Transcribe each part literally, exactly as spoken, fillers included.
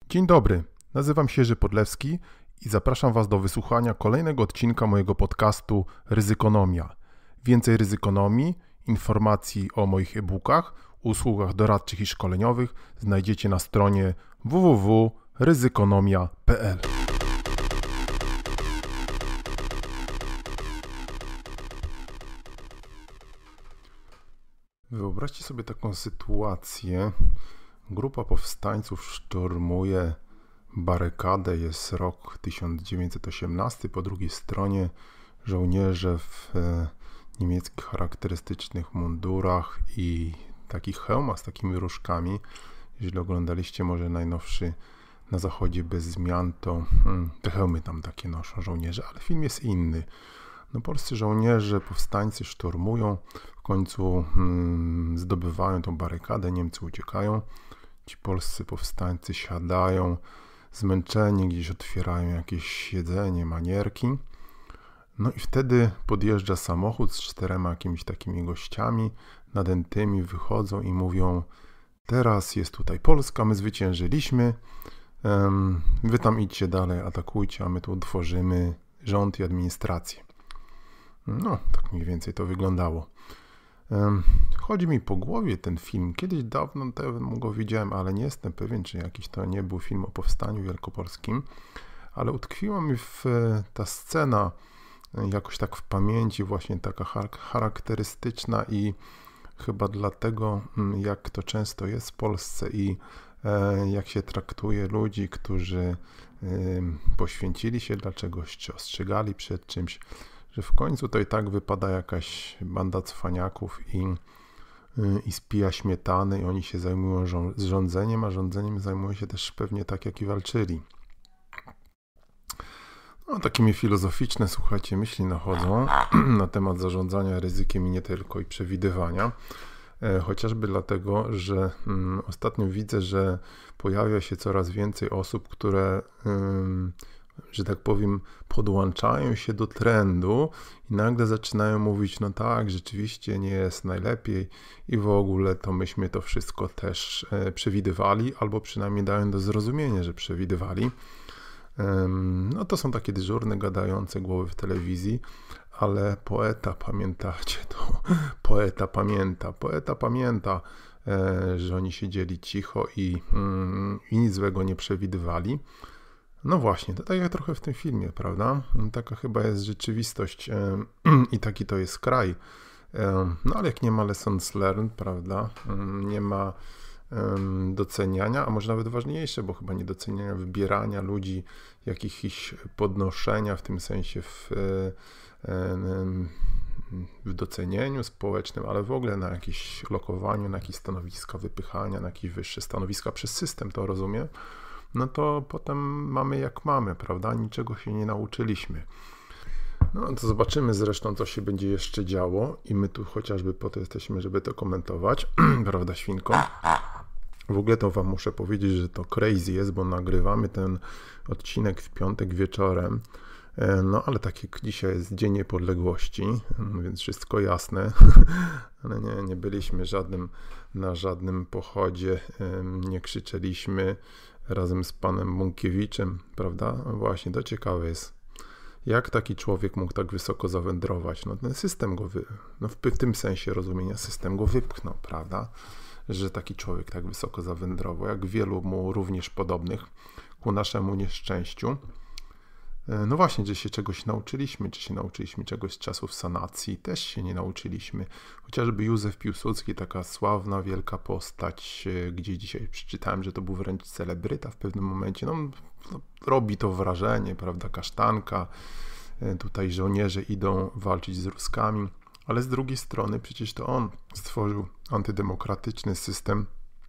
Dzień dobry, nazywam się Jerzy Podlewski i zapraszam Was do wysłuchania kolejnego odcinka mojego podcastu Ryzykonomia. Więcej ryzykonomii, informacji o moich e-bookach, usługach doradczych i szkoleniowych znajdziecie na stronie w w w kropka ryzykonomia kropka p l. Wyobraźcie sobie taką sytuację. Grupa powstańców szturmuje barykadę, jest rok tysiąc dziewięćset osiemnasty, po drugiej stronie żołnierze w niemieckich charakterystycznych mundurach i takich hełmach z takimi różkami. Jeżeli oglądaliście może najnowszy Na zachodzie bez zmian, to hmm, te hełmy tam takie noszą żołnierze, ale film jest inny. No, polscy żołnierze, powstańcy szturmują, w końcu hmm, zdobywają tą barykadę, Niemcy uciekają. Ci polscy powstańcy siadają, zmęczeni, gdzieś otwierają jakieś jedzenie, manierki. No i wtedy podjeżdża samochód z czterema jakimiś takimi gościami nadętymi, wychodzą i mówią: teraz jest tutaj Polska, my zwyciężyliśmy, wy tam idźcie dalej, atakujcie, a my tu tworzymy rząd i administrację. No, tak mniej więcej to wyglądało. Chodzi mi po głowie ten film. Kiedyś dawno temu go widziałem, ale nie jestem pewien, czy jakiś to nie był film o powstaniu wielkopolskim, ale utkwiła mi w, ta scena jakoś tak w pamięci, właśnie taka charakterystyczna i chyba dlatego, jak to często jest w Polsce i jak się traktuje ludzi, którzy poświęcili się dla czegoś, czy ostrzegali przed czymś, że w końcu to i tak wypada jakaś banda cwaniaków i, i spija śmietany i oni się zajmują rządzeniem, a rządzeniem zajmują się też pewnie tak, jak i walczyli. No, takie mi filozoficzne, słuchajcie, myśli nachodzą na temat zarządzania ryzykiem i nie tylko, i przewidywania. Chociażby dlatego, że um, ostatnio widzę, że pojawia się coraz więcej osób, które, um, że tak powiem, podłączają się do trendu i nagle zaczynają mówić: no tak, rzeczywiście nie jest najlepiej i w ogóle to myśmy to wszystko też e, przewidywali, albo przynajmniej dają do zrozumienia, że przewidywali. Um, no to są takie dyżurne, gadające głowy w telewizji. Ale poeta, pamiętacie to? Poeta pamięta. Poeta pamięta, e, że oni siedzieli cicho i, mm, i nic złego nie przewidywali. No właśnie, to tak jak trochę w tym filmie, prawda? Taka chyba jest rzeczywistość e, i taki to jest kraj. E, no ale jak nie ma lessons learned, prawda? Nie ma e, doceniania, a może nawet ważniejsze, bo chyba nie doceniania, wybierania ludzi, jakichś podnoszenia w tym sensie w w docenieniu społecznym, ale w ogóle na jakieś lokowaniu, na jakieś stanowiska wypychania, na jakieś wyższe stanowiska przez system, to rozumiem, no to potem mamy jak mamy, prawda? Niczego się nie nauczyliśmy. No to zobaczymy zresztą, co się będzie jeszcze działo i my tu chociażby po to jesteśmy, żeby to komentować, prawda, świnko? W ogóle to wam muszę powiedzieć, że to crazy jest, bo nagrywamy ten odcinek w piątek wieczorem. No ale tak jak dzisiaj jest Dzień Niepodległości, więc wszystko jasne, ale nie, nie byliśmy żadnym, na żadnym pochodzie, nie krzyczeliśmy razem z panem Munkiewiczem, prawda? No właśnie, to ciekawe jest, jak taki człowiek mógł tak wysoko zawędrować. No ten system go, wy, no w, w tym sensie rozumienia system go wypchnął, prawda? Że taki człowiek tak wysoko zawędrował, jak wielu mu również podobnych, ku naszemu nieszczęściu. No właśnie, czy się czegoś nauczyliśmy, czy się nauczyliśmy czegoś z czasów sanacji, też się nie nauczyliśmy. Chociażby Józef Piłsudski, taka sławna, wielka postać, gdzie dzisiaj przeczytałem, że to był wręcz celebryta w pewnym momencie. No, no robi to wrażenie, prawda, kasztanka, tutaj żołnierze idą walczyć z Ruskami, ale z drugiej strony przecież to on stworzył antydemokratyczny system,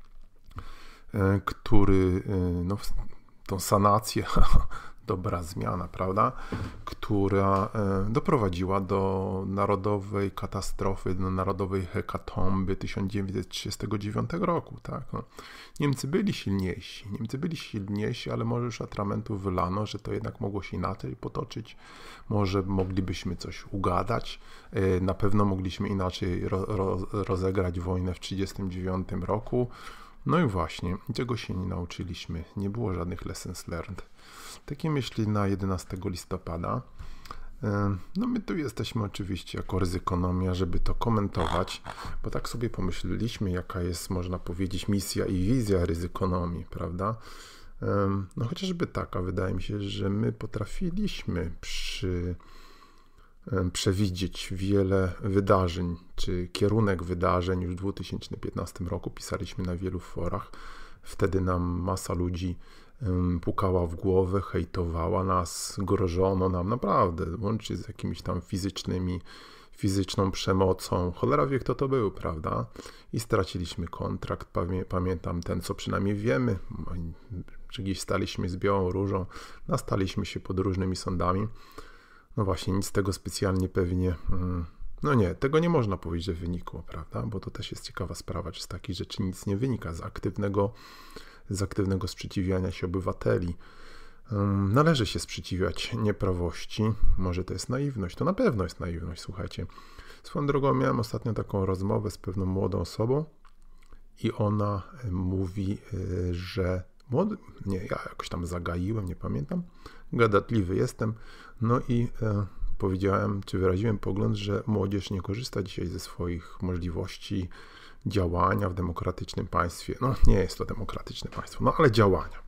który, no, tą sanację, dobra zmiana, prawda, która doprowadziła do narodowej katastrofy, do narodowej hekatomby tysiąc dziewięćset trzydziestego dziewiątego roku, tak. No. Niemcy byli silniejsi, Niemcy byli silniejsi, ale może już atramentu wylano, że to jednak mogło się inaczej potoczyć, może moglibyśmy coś ugadać, na pewno mogliśmy inaczej ro, ro, rozegrać wojnę w tysiąc dziewięćset trzydziestym dziewiątym roku. No i właśnie, czego się nie nauczyliśmy? Nie było żadnych lessons learned. Takie myśli na jedenastego listopada. No my tu jesteśmy oczywiście jako Ryzykonomia, żeby to komentować, bo tak sobie pomyśleliśmy, jaka jest, można powiedzieć, misja i wizja Ryzykonomii, prawda? No chociażby taka, wydaje mi się, że my potrafiliśmy przy, przewidzieć wiele wydarzeń, czy kierunek wydarzeń już w dwa tysiące piętnastym roku, pisaliśmy na wielu forach, wtedy nam masa ludzi pukała w głowę, hejtowała nas, grożono nam naprawdę, łącznie z jakimiś tam fizycznymi, fizyczną przemocą. Cholera wie, kto to był, prawda? I straciliśmy kontrakt, Pamię pamiętam ten, co przynajmniej wiemy, że gdzieś staliśmy z białą różą, nastaliśmy się pod różnymi sądami. No właśnie, nic z tego specjalnie pewnie, no nie, tego nie można powiedzieć, że wynikło, prawda? Bo to też jest ciekawa sprawa, czy z takich rzeczy nic nie wynika, z aktywnego z aktywnego sprzeciwiania się obywateli. Należy się sprzeciwiać nieprawości. Może to jest naiwność, to na pewno jest naiwność, słuchajcie. Swoją drogą miałem ostatnio taką rozmowę z pewną młodą osobą i ona mówi, że młody, nie, ja jakoś tam zagaiłem, nie pamiętam, gadatliwy jestem, no i e, powiedziałem, czy wyraziłem pogląd, że młodzież nie korzysta dzisiaj ze swoich możliwości działania w demokratycznym państwie. No nie jest to demokratyczne państwo, no ale działania.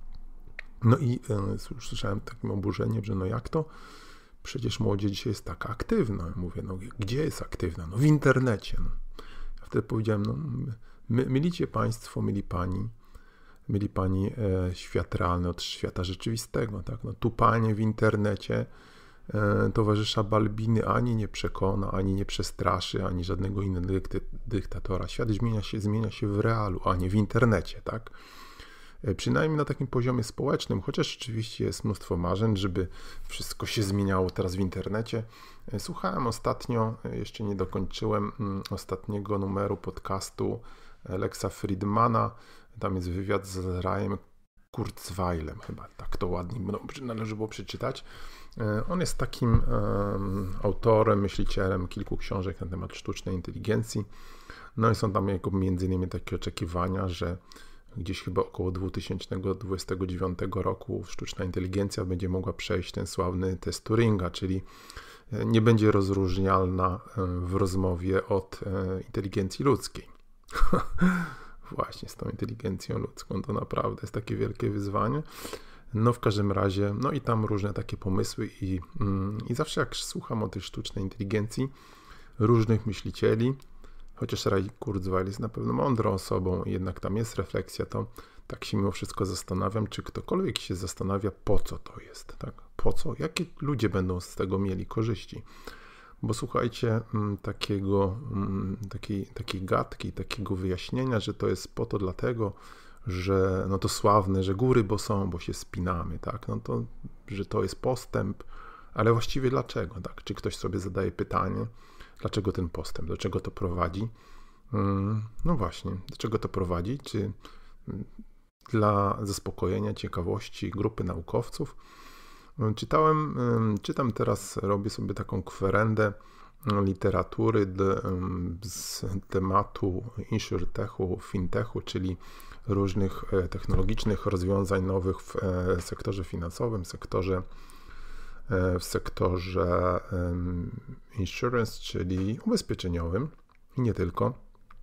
No i e, już słyszałem takim oburzeniem, że no jak to? Przecież młodzież dzisiaj jest taka aktywna. Ja mówię, no gdzie jest aktywna? No w internecie. No. Ja wtedy powiedziałem, no my, mylicie państwo, myli pani, myli pani e, świat realny od świata rzeczywistego. Tak? No, tupanie w internecie e, towarzysza Balbiny ani nie przekona, ani nie przestraszy, ani żadnego innego dykty, dyktatora. Świat zmienia się, zmienia się w realu, a nie w internecie. Tak? Przynajmniej na takim poziomie społecznym, chociaż rzeczywiście jest mnóstwo marzeń, żeby wszystko się zmieniało teraz w internecie. Słuchałem ostatnio, jeszcze nie dokończyłem ostatniego numeru podcastu Lexa Friedmana, tam jest wywiad z Rajem Kurzweilem, chyba tak to ładnie no, należy było przeczytać. On jest takim um, autorem, myślicielem kilku książek na temat sztucznej inteligencji. No i są tam jako między innymi takie oczekiwania, że gdzieś chyba około dwa tysiące dwudziestego dziewiątego roku sztuczna inteligencja będzie mogła przejść ten sławny test Turinga, czyli nie będzie rozróżnialna w rozmowie od inteligencji ludzkiej. Właśnie z tą inteligencją ludzką to naprawdę jest takie wielkie wyzwanie. No w każdym razie, no i tam różne takie pomysły i, i zawsze jak słucham o tej sztucznej inteligencji różnych myślicieli, chociaż Ray Kurzweil jest na pewno mądrą osobą, jednak tam jest refleksja, to tak się mimo wszystko zastanawiam, czy ktokolwiek się zastanawia, po co to jest, tak? Po co? Jakie ludzie będą z tego mieli korzyści? Bo słuchajcie, takiego, takiej, takiej gadki, takiego wyjaśnienia, że to jest po to dlatego, że no to sławne, że góry bo są, bo się spinamy, tak? No to, że to jest postęp, ale właściwie dlaczego, tak? Czy ktoś sobie zadaje pytanie, dlaczego ten postęp, do czego to prowadzi? No właśnie, do czego to prowadzi? Czy dla zaspokojenia ciekawości grupy naukowców? Czytałem, czytam teraz, robię sobie taką kwerendę literatury z tematu insurtechu, fintechu, czyli różnych technologicznych rozwiązań nowych w sektorze finansowym, sektorze w sektorze insurance, czyli ubezpieczeniowym i nie tylko.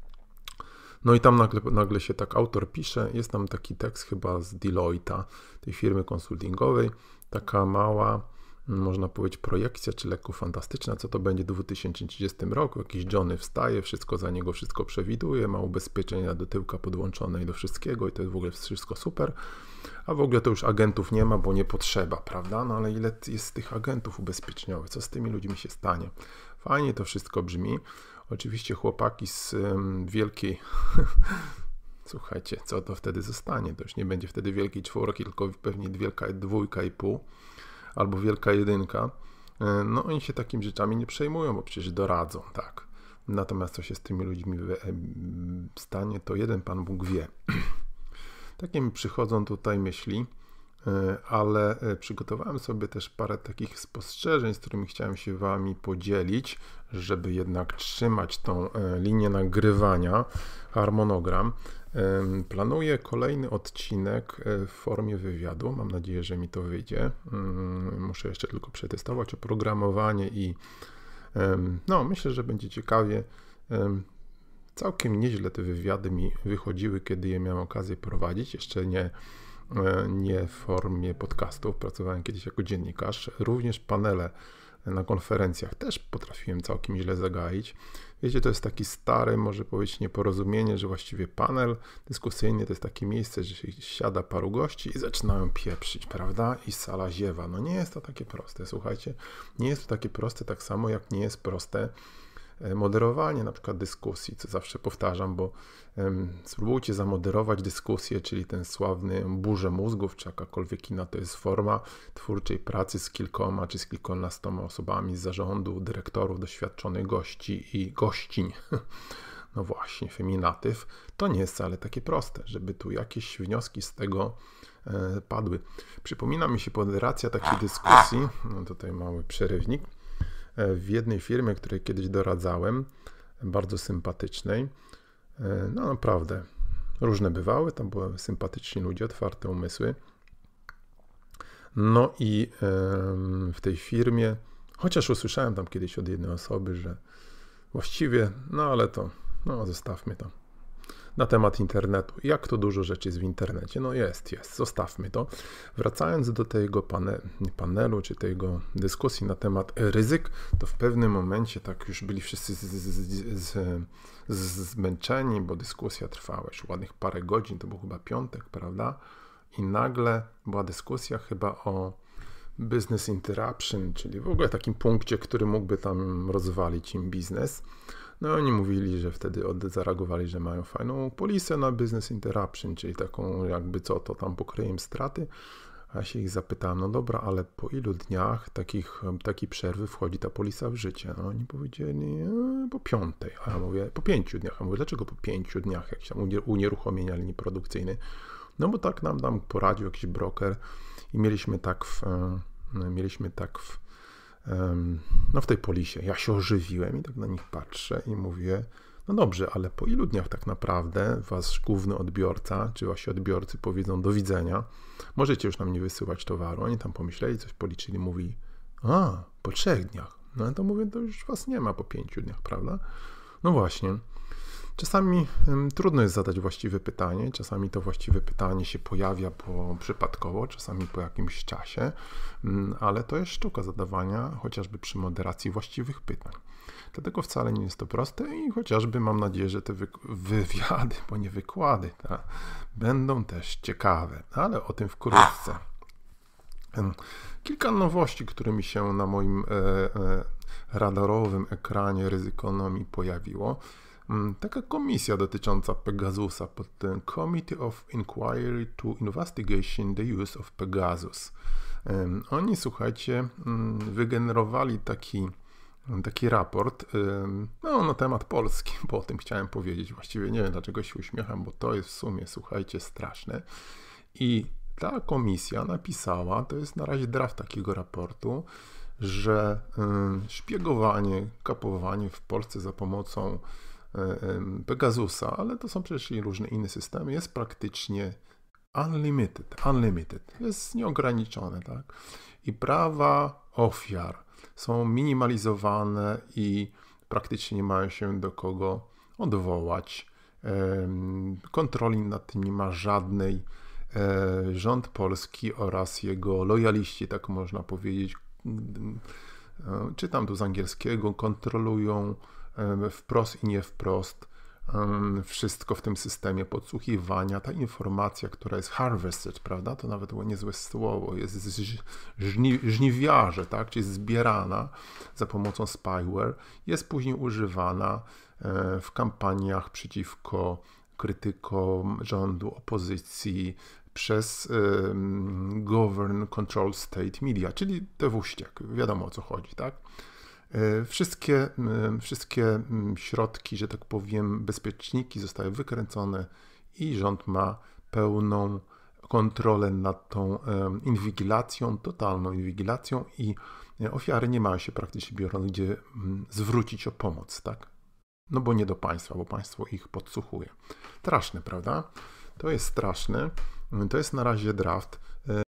No i tam nagle, nagle się tak autor pisze, jest tam taki tekst chyba z Deloitte'a, tej firmy konsultingowej, taka mała, można powiedzieć, projekcja, czy lekko fantastyczna, co to będzie w dwa tysiące trzydziestym roku. Jakiś Johnny wstaje, wszystko za niego, wszystko przewiduje, ma ubezpieczenia do tyłka podłączone i do wszystkiego i to jest w ogóle wszystko super. A w ogóle to już agentów nie ma, bo nie potrzeba, prawda? No ale ile jest tych agentów ubezpieczeniowych? Co z tymi ludźmi się stanie? Fajnie to wszystko brzmi. Oczywiście chłopaki z um, wielkiej... Słuchajcie, co to wtedy zostanie? To już nie będzie wtedy wielkiej czwórki, tylko pewnie wielka dwójka i pół albo wielka jedynka. No oni się takimi rzeczami nie przejmują, bo przecież doradzą, tak. Natomiast co się z tymi ludźmi stanie, to jeden Pan Bóg wie. Takie mi przychodzą tutaj myśli, ale przygotowałem sobie też parę takich spostrzeżeń, z którymi chciałem się Wami podzielić, żeby jednak trzymać tą linię nagrywania, harmonogram. Planuję kolejny odcinek w formie wywiadu. Mam nadzieję, że mi to wyjdzie. Muszę jeszcze tylko przetestować oprogramowanie i no, myślę, że będzie ciekawie. Całkiem nieźle te wywiady mi wychodziły, kiedy je miałem okazję prowadzić. Jeszcze nie, nie w formie podcastów. Pracowałem kiedyś jako dziennikarz. Również panele na konferencjach też potrafiłem całkiem źle zagaić. Wiecie, to jest taki stary, może powiedzieć, nieporozumienie, że właściwie panel dyskusyjny to jest takie miejsce, że się siada paru gości i zaczynają pieprzyć, prawda? I sala ziewa. No nie jest to takie proste, słuchajcie. Nie jest to takie proste, tak samo jak nie jest proste moderowanie na przykład dyskusji, co zawsze powtarzam, bo um, spróbujcie zamoderować dyskusję, czyli ten sławny burzę mózgów, czy jakakolwiek inna to jest forma twórczej pracy z kilkoma, czy z kilkunastoma osobami z zarządu, dyrektorów, doświadczonych gości i gościń. No właśnie, feminatyw. To nie jest wcale takie proste, żeby tu jakieś wnioski z tego e, padły. Przypomina mi się moderacja takiej dyskusji, no tutaj mały przerywnik, w jednej firmie, której kiedyś doradzałem, bardzo sympatycznej. No naprawdę, różne bywały, tam były sympatyczni ludzie, otwarte umysły. No i w tej firmie, chociaż usłyszałem tam kiedyś od jednej osoby, że właściwie, no ale to, no zostawmy to. Na temat internetu. Jak to dużo rzeczy jest w internecie? No jest, jest. Zostawmy to. Wracając do tego pane, panelu, czy tego dyskusji na temat ryzyk, to w pewnym momencie tak już byli wszyscy z, z, z, z, zmęczeni, bo dyskusja trwała już ładnych parę godzin, to był chyba piątek, prawda? I nagle była dyskusja chyba o business interruption, czyli w ogóle takim punkcie, który mógłby tam rozwalić im biznes. No oni mówili, że wtedy od, zareagowali, że mają fajną polisę na business interruption, czyli taką jakby co to tam pokryje im straty. A ja się ich zapytałem, no dobra, ale po ilu dniach takich, takiej przerwy wchodzi ta polisa w życie? No oni powiedzieli e, po piątej, a ja mówię po pięciu dniach. A mówię, dlaczego po pięciu dniach, jak się unieruchomienia linii produkcyjnej? No bo tak nam tam poradził jakiś broker i mieliśmy tak w, mieliśmy tak w no w tej polisie. Ja się ożywiłem i tak na nich patrzę i mówię, no dobrze, ale po ilu dniach tak naprawdę wasz główny odbiorca, czy wasi odbiorcy powiedzą do widzenia, możecie już nam nie wysyłać towaru. Oni tam pomyśleli, coś policzyli, mówi, a, po trzech dniach. No to mówię, to już was nie ma po pięciu dniach, prawda? No właśnie. Czasami um, trudno jest zadać właściwe pytanie, czasami to właściwe pytanie się pojawia po, przypadkowo, czasami po jakimś czasie, um, ale to jest sztuka zadawania chociażby przy moderacji właściwych pytań. Dlatego wcale nie jest to proste i chociażby mam nadzieję, że te wy, wywiady, bo nie wykłady, ta, będą też ciekawe, ale o tym wkrótce. Um, kilka nowości, które mi się na moim e, e, radarowym ekranie ryzykonomii pojawiło. Taka komisja dotycząca Pegasusa pod tym Committee of Inquiry to Investigation the Use of Pegasus. Oni, słuchajcie, wygenerowali taki, taki raport no, na temat Polski, bo o tym chciałem powiedzieć. Właściwie nie wiem, dlaczego się uśmiecham, bo to jest w sumie, słuchajcie, straszne. I ta komisja napisała, to jest na razie draft takiego raportu, że szpiegowanie, kapowanie w Polsce za pomocą Pegasusa, ale to są przecież i różne inne systemy, jest praktycznie unlimited, unlimited, jest nieograniczone, tak? I prawa ofiar są minimalizowane i praktycznie nie mają się do kogo odwołać. Kontroli nad tym nie ma żadnej. Rząd polski oraz jego lojaliści, tak można powiedzieć, czytam tu z angielskiego, kontrolują wprost i nie wprost wszystko w tym systemie podsłuchiwania. Ta informacja, która jest harvested, prawda, to nawet było niezłe słowo, jest żni, żniwiarze, tak, czyli zbierana za pomocą spyware, jest później używana w kampaniach przeciwko krytykom rządu, opozycji, przez um, Govern Control State Media, czyli T W ściek, wiadomo o co chodzi, tak? Wszystkie, wszystkie środki, że tak powiem, bezpieczniki zostały wykręcone i rząd ma pełną kontrolę nad tą inwigilacją, totalną inwigilacją i ofiary nie mają się praktycznie biorąc gdzie zwrócić o pomoc, tak? no bo nie do państwa, bo państwo ich podsłuchuje. Straszne, prawda? To jest straszne. To jest na razie draft.